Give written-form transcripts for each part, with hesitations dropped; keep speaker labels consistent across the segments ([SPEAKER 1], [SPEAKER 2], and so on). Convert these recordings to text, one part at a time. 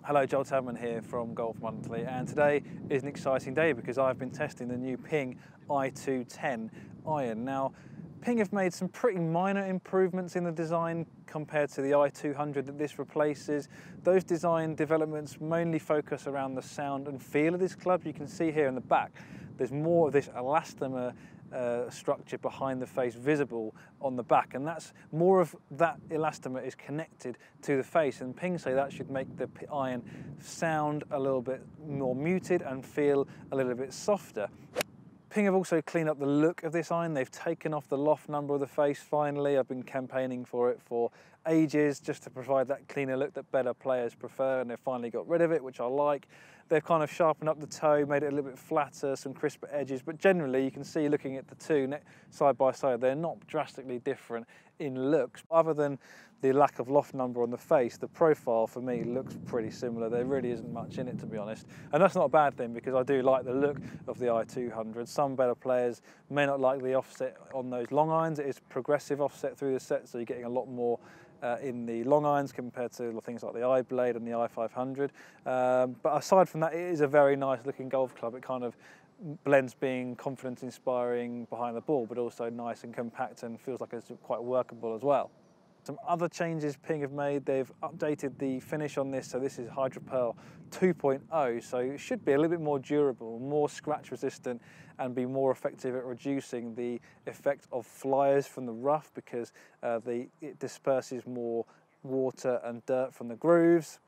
[SPEAKER 1] Hello, Joel Tadman here from Golf Monthly, and today is an exciting day because I've been testing the new Ping i210 iron. Now, Ping have made some pretty minor improvements in the design compared to the i200 that this replaces. Those design developments mainly focus around the sound and feel of this club. You can see here in the back, there's more of this elastomer structure behind the face visible on the back, and that's more of that elastomer is connected to the face, and Ping say that should make the iron sound a little bit more muted and feel a little bit softer. Ping have also cleaned up the look of this iron. They've taken off the loft number of the face finally. I've been campaigning for it for ages just to provide that cleaner look that better players prefer, and they've finally got rid of it, which I like. They've kind of sharpened up the toe, made it a little bit flatter, some crisper edges, but generally you can see looking at the two side by side, they're not drastically different in looks. Other than the lack of loft number on the face, the profile for me looks pretty similar. There really isn't much in it, to be honest. And that's not a bad thing because I do like the look of the i200. Some better players may not like the offset on those long irons. It is progressive offset through the set, so you're getting a lot more in the long irons compared to things like the iBlade and the i500. But aside from that, it is a very nice looking golf club. It kind of blends being confidence inspiring behind the ball, but also nice and compact and feels like it's quite workable as well. Some other changes Ping have made, they've updated the finish on this, so this is HydroPearl 2.0, so it should be a little bit more durable, more scratch resistant, and be more effective at reducing the effect of flyers from the rough because it disperses more water and dirt from the grooves.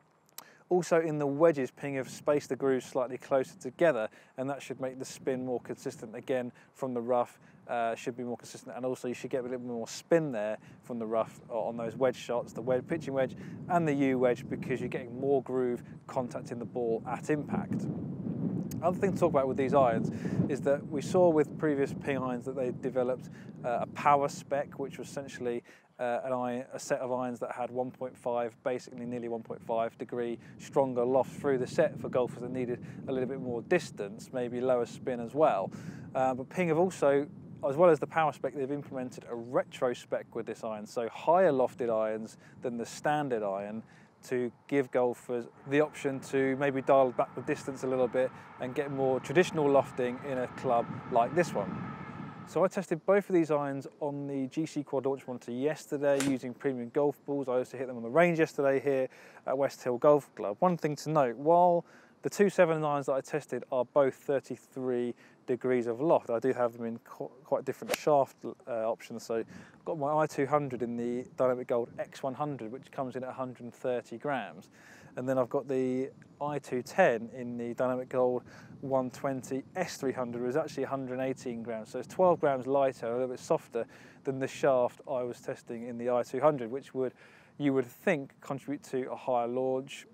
[SPEAKER 1] Also in the wedges, Ping have spaced the grooves slightly closer together, and that should make the spin more consistent again from the rough. Should be more consistent, and also you should get a little bit more spin there from the rough on those wedge shots, the pitching wedge and the U wedge, because you're getting more groove contacting the ball at impact. Other thing to talk about with these irons is that we saw with previous Ping irons that they developed a power spec, which was essentially a set of irons that had 1.5, basically nearly 1.5 degree stronger loft through the set for golfers that needed a little bit more distance, maybe lower spin as well. But Ping have also, as well as the power spec, they've implemented a retro spec with this iron, so higher lofted irons than the standard iron, to give golfers the option to maybe dial back the distance a little bit and get more traditional lofting in a club like this one. So I tested both of these irons on the GC Quad Launch Monitor yesterday using premium golf balls. I also hit them on the range yesterday here at West Hill Golf Club. One thing to note, while the two 7 irons that I tested are both 33 degrees of loft, I do have them in quite different shaft options. So I've got my i200 in the Dynamic Gold X100, which comes in at 130 grams. And then I've got the i210 in the Dynamic Gold 120 S300, which is actually 118 grams. So it's 12 grams lighter, a little bit softer than the shaft I was testing in the i200, which you would think contribute to a higher launch,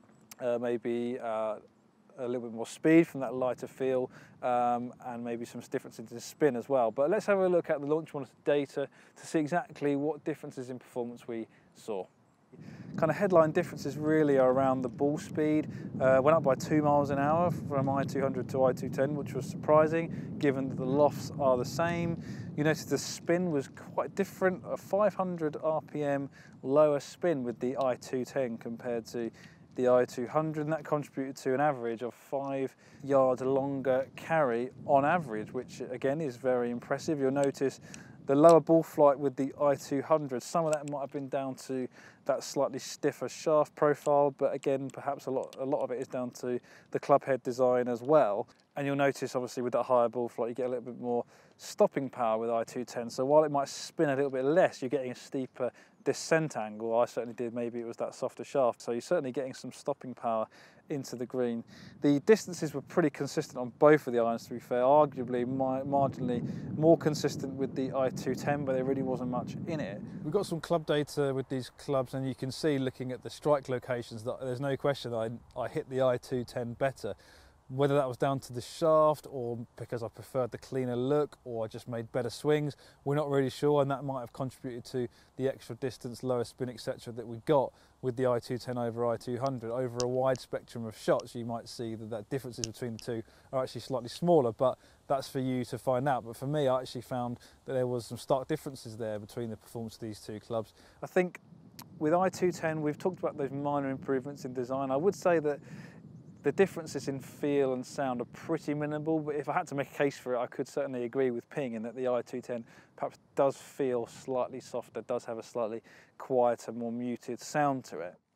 [SPEAKER 1] maybe a little bit more speed from that lighter feel, and maybe some differences in spin as well. But let's have a look at the launch monitor data to see exactly what differences in performance we saw. Kind of headline differences really are around the ball speed. Went up by 2 miles an hour from i200 to i210, which was surprising given that the lofts are the same. You notice the spin was quite different, a 500 RPM lower spin with the i210 compared to the i200, and that contributed to an average of 5 yards longer carry on average, which again is very impressive. You'll notice the lower ball flight with the i200, some of that might have been down to that slightly stiffer shaft profile, but again, perhaps a lot of it is down to the club head design as well. And you'll notice, obviously, with that higher ball flight, you get a little bit more stopping power with i210. So while it might spin a little bit less, you're getting a steeper descent angle. I certainly did, maybe it was that softer shaft. So you're certainly getting some stopping power into the green. The distances were pretty consistent on both of the irons, to be fair, arguably marginally more consistent with the i210, but there really wasn't much in it. We've got some club data with these clubs, and you can see looking at the strike locations that there's no question that I hit the i210 better. Whether that was down to the shaft or because I preferred the cleaner look or I just made better swings, we're not really sure, and that might have contributed to the extra distance, lower spin, etc. that we got with the i210 over i200. Over a wide spectrum of shots, you might see that differences between the two are actually slightly smaller, but that's for you to find out. But for me, I actually found that there was some stark differences there between the performance of these two clubs. I think with i210, we've talked about those minor improvements in design. I would say that the differences in feel and sound are pretty minimal, but if I had to make a case for it, I could certainly agree with Ping in that the i210 perhaps does feel slightly softer, does have a slightly quieter, more muted sound to it.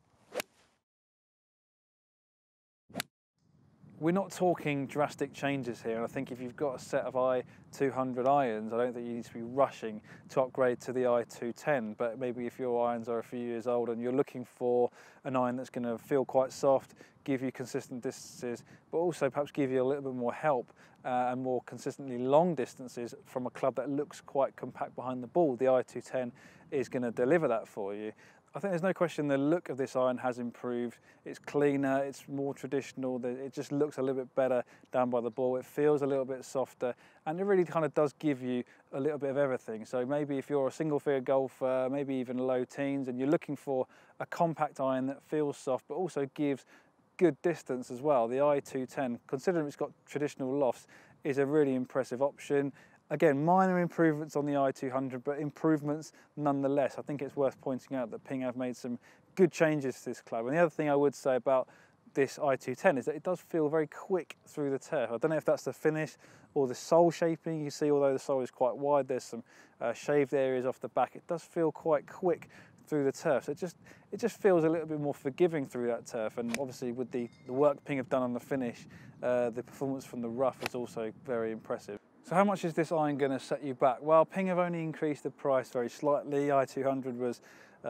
[SPEAKER 1] We're not talking drastic changes here, and I think if you've got a set of i200 irons, I don't think you need to be rushing to upgrade to the i210, but maybe if your irons are a few years old and you're looking for an iron that's going to feel quite soft, give you consistent distances, but also perhaps give you a little bit more help and more consistently long distances from a club that looks quite compact behind the ball, the i210 is going to deliver that for you. I think there's no question the look of this iron has improved. It's cleaner, it's more traditional, it just looks a little bit better down by the ball. It feels a little bit softer, and it really kind of does give you a little bit of everything. So maybe if you're a single figure golfer, maybe even low teens, and you're looking for a compact iron that feels soft but also gives good distance as well, the i210, considering it's got traditional lofts, is a really impressive option. Again, minor improvements on the i200, but improvements nonetheless. I think it's worth pointing out that Ping have made some good changes to this club. And the other thing I would say about this i210 is that it does feel very quick through the turf. I don't know if that's the finish or the sole shaping. You see, although the sole is quite wide, there's some shaved areas off the back. It does feel quite quick through the turf. So it just feels a little bit more forgiving through that turf. And obviously with the work Ping have done on the finish, the performance from the rough is also very impressive. So how much is this iron going to set you back? Well, Ping have only increased the price very slightly. i200 was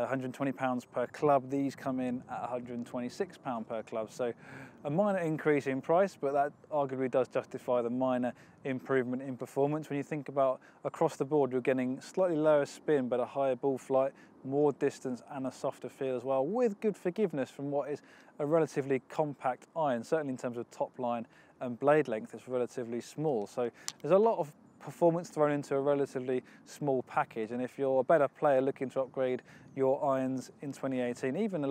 [SPEAKER 1] £120 per club. These come in at £126 per club. So a minor increase in price, but that arguably does justify the minor improvement in performance. When you think about across the board, you're getting slightly lower spin, but a higher ball flight, more distance and a softer feel as well, with good forgiveness from what is a relatively compact iron, certainly in terms of top line and blade length. It's relatively small. So there's a lot of performance thrown into a relatively small package, and if you're a better player looking to upgrade your irons in 2018, even a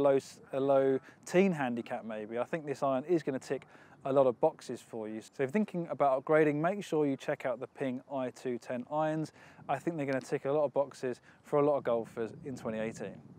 [SPEAKER 1] low teen handicap maybe, I think this iron is going to tick a lot of boxes for you. So if you're thinking about upgrading, make sure you check out the Ping i210 irons. I think they're going to tick a lot of boxes for a lot of golfers in 2018.